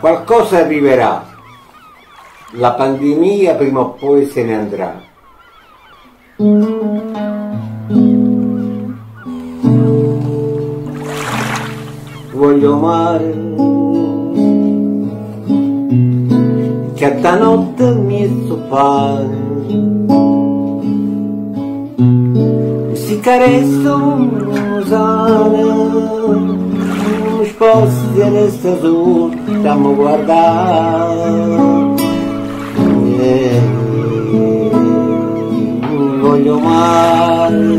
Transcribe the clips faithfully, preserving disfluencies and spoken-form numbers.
qualcosa arriverà, la pandemia prima o poi se ne andrà. Voglio amare che a stanotte mi è soffare, si carezzano sane, non sposti e resta solo, stiamo a guardare. Eh, voglio amare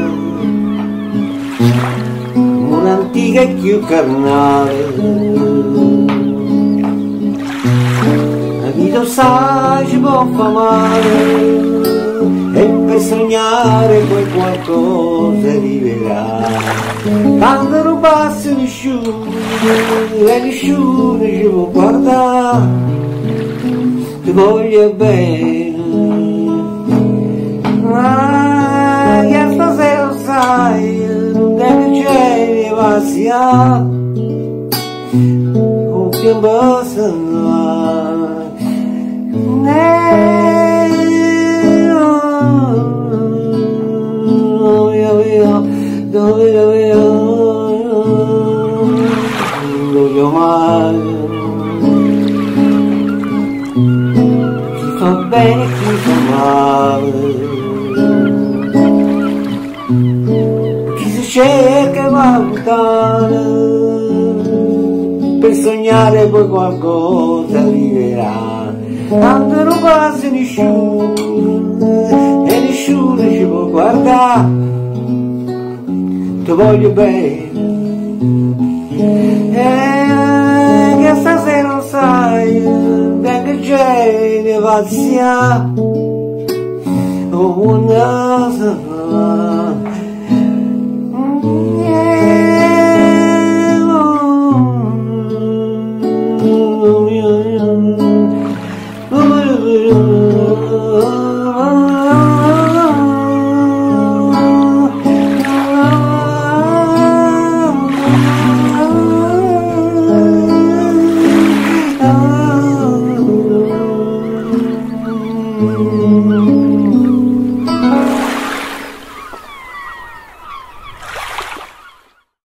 un'antica e più carnale, la vita sa ci può fa male, e per sognare poi qualcosa arriverà. Quando non passa nessuno e nessuno ci può guardare, ti voglio bene, ah, che stasera lo sai, non deve c'è evasione, con che basta no, dove voglio male, chi fa bene e chi fa male, chi si cerca va lontano, per sognare poi qualcosa arriverà. Tanto non passa nessuno e nessuno ci può guardare, ti voglio bene, e che stasera lo sai, ben che c'è ne va sia, oh una sana.